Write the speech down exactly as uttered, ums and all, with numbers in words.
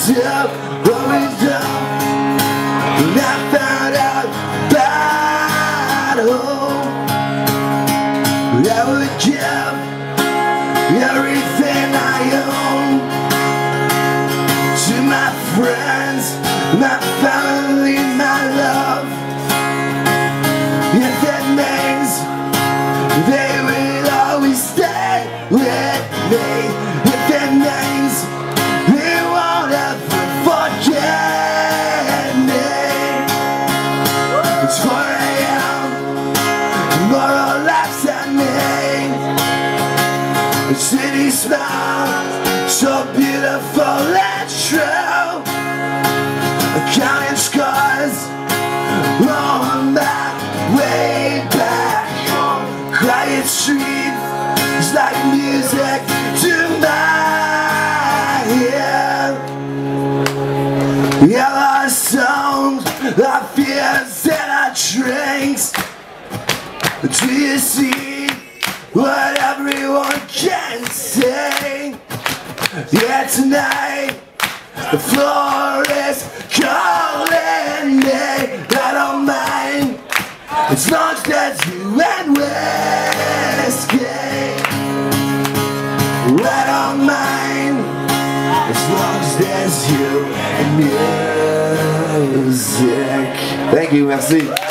myself always down. And I found out about home. I would give everything I own to my friends, my family, my love. If that means they will always stay with me, if that means they won't ever forget me. It's four A M, tomorrow laughs at me. The city smiles, so beautiful and true. Counting scars on my way back. Quiet street is like music to my ear. Yellow songs, our fears and our drinks. Do you see what everyone can say? Yeah, tonight the floor is calling me. I don't mind as long as there's you and whiskey. I don't mind as long as there's you and music. Thank you, merci.